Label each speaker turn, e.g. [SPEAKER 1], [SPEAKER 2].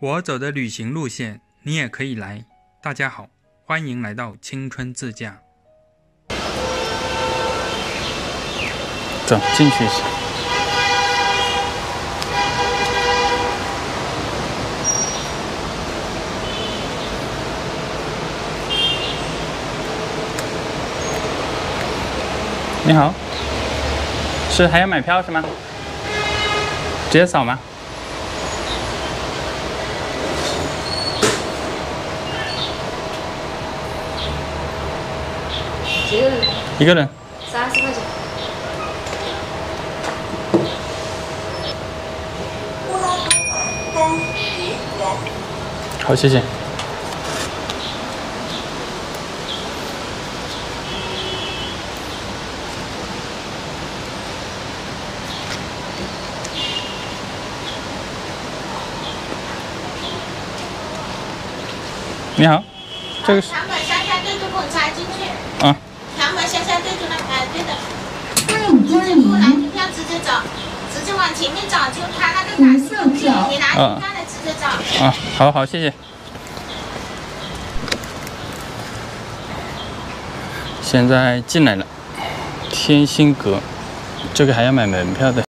[SPEAKER 1] 我走的旅行路线，你也可以来。大家好，欢迎来到青春自驾。
[SPEAKER 2] 走进去一下。你好，是还要买票是吗？直接扫吗？
[SPEAKER 3] 几个人？
[SPEAKER 2] 一个人。
[SPEAKER 3] 30块钱。
[SPEAKER 2] 好，谢谢。你好，这个是。
[SPEAKER 4] 长本下下对着给我插进去。
[SPEAKER 2] 啊。
[SPEAKER 4] 长本下下对着那对的。
[SPEAKER 5] 欢迎光临。
[SPEAKER 4] 拿票直接走，直接往前面走，就他那个卡是有票，你拿票的直接走。
[SPEAKER 2] 啊，好好，谢谢。现在进来了，天心阁，这个还要买门票的。